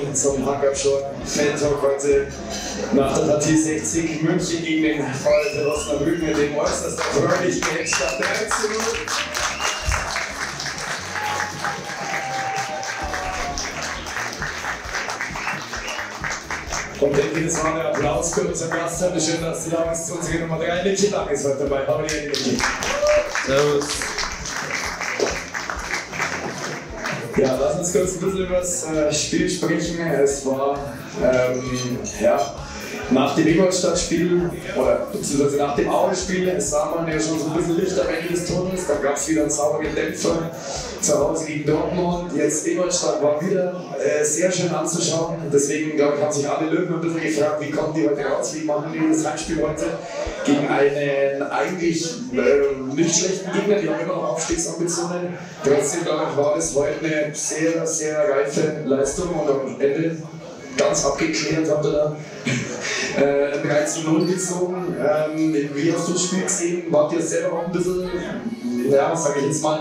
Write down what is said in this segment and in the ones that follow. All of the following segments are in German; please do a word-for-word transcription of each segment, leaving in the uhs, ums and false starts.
willkommen zum Hackabschor Fan-Talk heute nach der Partie sechzig München gegen den VfL Osnabrück mit dem äußerst erfreulichen Endstand drei zu null. Und denke, das war der Applaus für unseren Gast heute. Schön, dass du da bist. Unsere Nummer drei, Niki Lang, ist heute dabei. Hallo, Niki. Servus. Ja, lass uns kurz ein bisschen über das äh, Spiel sprechen. Es war, ähm, ja, nach dem Ingolstadt-Spiel, oder beziehungsweise nach dem Aue-Spiel, sah man ja schon so ein bisschen Licht am Ende des Tunnels. Da gab es wieder einen sauberen Dämpfer zu Hause gegen Dortmund. Jetzt Ingolstadt war wieder äh, sehr schön anzuschauen. Deswegen, glaube ich, haben sich alle Löwen ein bisschen gefragt, wie kommen die heute raus, wie machen die das Heimspiel heute gegen einen eigentlich äh, nicht schlechten Gegner, die haben immer noch Aufstiegsambitionen. Trotzdem, glaube ich, war das heute eine sehr, sehr reife Leistung und am Ende ganz abgeklärt habt ihr da äh, drei zu null gezogen. Ähm, wie hast du das Spiel gesehen? Wart ihr selber auch ein bisschen, ja, sage ich jetzt mal,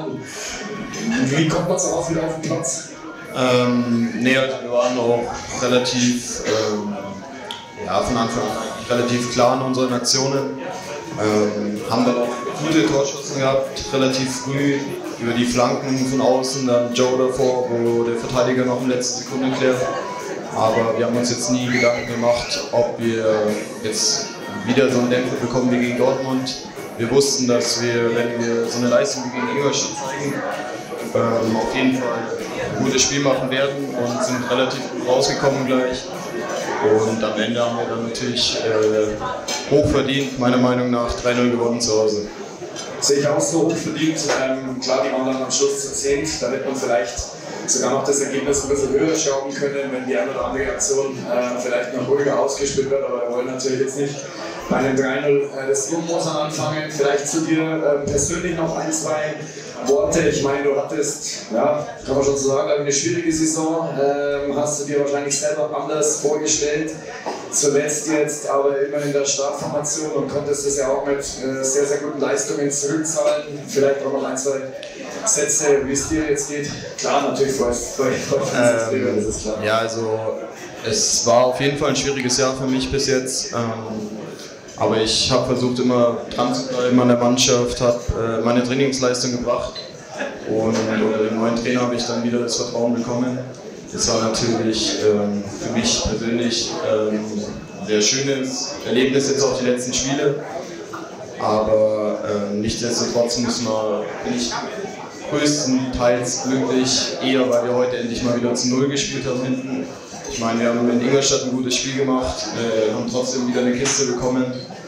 wie kommt man so aus wieder auf den Platz? Ähm, nee, also wir waren auch relativ, ähm, ja, von Anfang an eigentlich relativ klar in unseren Aktionen. Ähm, haben dann auch gute Torchancen gehabt, relativ früh über die Flanken von außen, dann Joe davor, wo der Verteidiger noch in letzter Sekunde klärt. Aber wir haben uns jetzt nie Gedanken gemacht, ob wir jetzt wieder so einen Dämpfer bekommen wie gegen Dortmund. Wir wussten, dass wir, wenn wir so eine Leistung wie gegen Ingolstadt zeigen, ähm, auf jeden Fall ein gutes Spiel machen werden und sind relativ gut rausgekommen gleich. Und am Ende haben wir dann natürlich äh, hochverdient, meiner Meinung nach, drei null gewonnen zu Hause. Sehe ich auch so, hochverdient. Ähm, klar, die waren dann am Schluss zu zehnt, da wird man vielleicht sogar noch das Ergebnis ein bisschen höher schrauben können, wenn die eine oder andere Aktion äh, vielleicht noch ruhiger ausgespielt wird, aber wir wollen natürlich jetzt nicht bei einem drei null äh, des Jungmosern anfangen. Vielleicht zu dir äh, persönlich noch ein, zwei Worte. Ich meine, du hattest, ja, kann man schon so sagen, eine schwierige Saison, ähm, hast du dir wahrscheinlich selber anders vorgestellt. Zuletzt jetzt aber immer in der Startformation und konntest das ja auch mit äh, sehr, sehr guten Leistungen zurückzahlen. Vielleicht auch noch ein, zwei Sätze, wie es dir jetzt geht. Klar, natürlich freut es ähm, das ist klar. Ja, also es war auf jeden Fall ein schwieriges Jahr für mich bis jetzt. Ähm, aber ich habe versucht, immer dran zu bleiben an der Mannschaft, habe äh, meine Trainingsleistung gebracht und unter dem neuen Trainer habe ich dann wieder das Vertrauen bekommen. Das war natürlich ähm, für mich persönlich ähm, ein sehr schönes Erlebnis jetzt auch die letzten Spiele. Aber ähm, nichtsdestotrotz muss man, bin ich größtenteils glücklich, eher weil wir heute endlich mal wieder zu Null gespielt haben hinten. Ich meine, wir haben in Ingolstadt ein gutes Spiel gemacht, äh, haben trotzdem wieder eine Kiste bekommen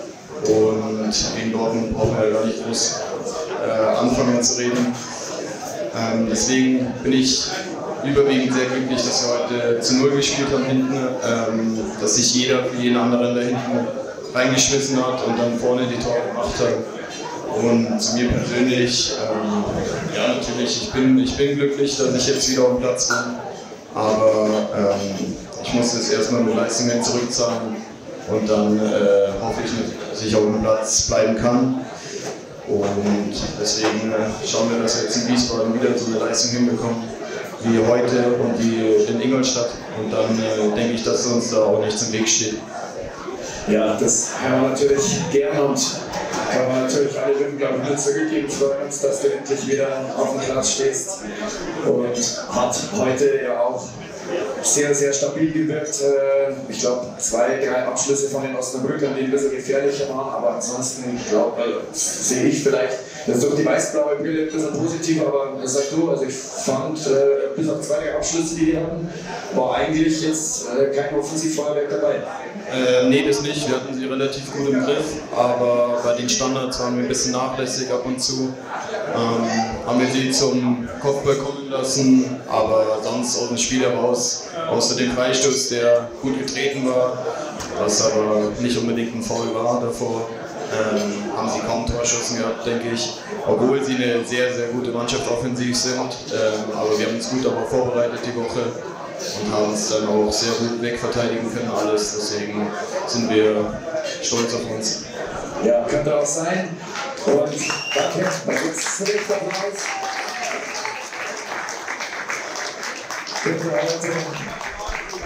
und gegen Dortmund brauchen wir ja gar nicht groß äh, anfangen zu reden. Ähm, deswegen bin ich überwiegend sehr glücklich, dass wir heute zu Null gespielt haben hinten, ähm, dass sich jeder für jeden anderen da hinten reingeschmissen hat und dann vorne die Tore gemacht hat. Und zu mir persönlich, ähm, ja natürlich, ich bin, ich bin glücklich, dass ich jetzt wieder auf dem Platz bin, aber ähm, ich muss jetzt erstmal mit Leistungen zurückzahlen und dann äh, hoffe ich, dass ich auf dem Platz bleiben kann. Und deswegen äh, schauen wir, dass wir jetzt in Wiesbaden wieder so eine Leistung hinbekommen wie heute und wie in Ingolstadt. Und dann äh, denke ich, dass uns da auch nichts im Weg steht. Ja, das haben wir natürlich gerne und kann man natürlich alle Löwen, glaube ich, mit zurückgeben. Freuen uns, dass du endlich wieder auf dem Platz stehst und hat heute ja auch sehr, sehr stabil gewirkt. Ich glaube, zwei, drei Abschlüsse von den Osnabrückern, die ein bisschen gefährlicher waren, aber ansonsten glaube sehe ich vielleicht, das ist durch die weiß-blaue Brille ein bisschen positiv, aber sag du, also ich fand, äh, bis auf zwei, drei Abschlüsse, die wir hatten, war eigentlich jetzt äh, kein Offensivfeuerwerk dabei. Äh, nee, das nicht. Wir hatten sie relativ gut im Griff, aber bei den Standards waren wir ein bisschen nachlässig ab und zu. Ähm, haben wir sie zum Kopfball kommen lassen, aber sonst aus dem Spiel heraus, außer dem Freistoß, der gut getreten war, was aber nicht unbedingt ein Foul war davor, ähm, haben sie kaum Torschancen gehabt, denke ich, obwohl sie eine sehr, sehr gute Mannschaft offensiv sind. Ähm, aber wir haben uns gut darauf vorbereitet die Woche und haben uns dann auch sehr gut wegverteidigen können, alles. Deswegen sind wir stolz auf uns. Ja, könnte auch sein. Und danke, da gibt es zurück Applaus. Bitte heute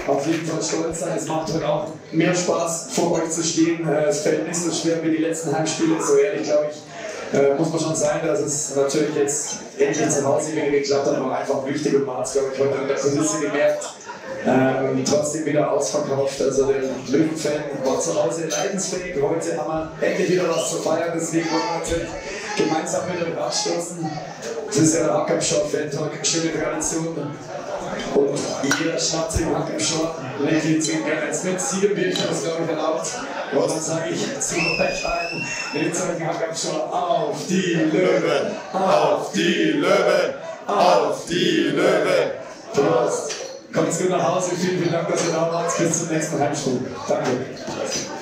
auf jeden Fall stolz sein. Es macht heute auch mehr Spaß, vor euch zu stehen. Es fällt nicht so schwer wie die letzten Heimspiele, so ehrlich glaube ich. Äh, muss man schon sein, dass es natürlich jetzt endlich zu Hause wieder geklappt hat, aber einfach wichtig und man hat es, glaube ich, heute an der Kulisse gemerkt. Ähm, trotzdem wieder ausverkauft, also der Löwenfan war zu Hause leidensfähig. Heute haben wir endlich wieder was zu feiern, deswegen wollen wir natürlich gemeinsam mit euch abstoßen. Das ist ja der Hackabschau-Fan-Tag, schöne Tradition. Und jeder schnappt sich im Hackabschau, legt ihn zu gerne ins mit. Siegenbierchen ist, glaube ich, erlaubt. Und dann sage ich zu euch allen, legt euch im Hackabschau auf die Löwen, auf die Löwen, auf die Löwen. Prost! Kommt gut nach Hause, vielen, vielen Dank, dass ihr da wart. Bis zum nächsten Heimspiel. Danke.